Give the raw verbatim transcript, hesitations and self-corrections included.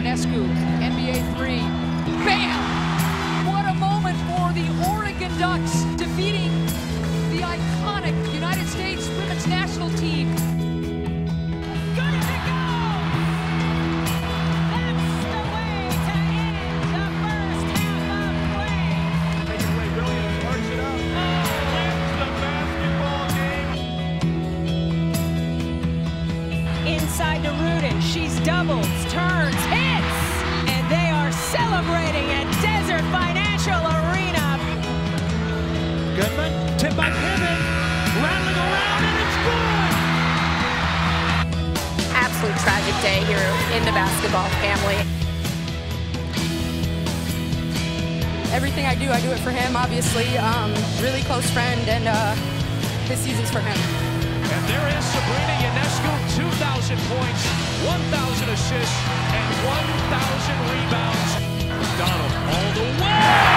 Ionescu, N B A three. Bam! What a moment for the Oregon Ducks, defeating the iconic United States women's national team. Good to go! That's the way to end the first half of play. Taking away Williams, marks it up. Oh, wins the basketball game. Inside to Rudin, she's doubles, turns, hits, and they are celebrating at Desert Financial Arena. Goodman, tip by Pivot, rattling around, and it's good! Absolute tragic day here in the basketball family. Everything I do, I do it for him, obviously. Um, really close friend, and uh, this season's for him. And there is Sabrina Ionescu, two thousand points, one thousand assists, and one thousand rebounds. Donald all the way!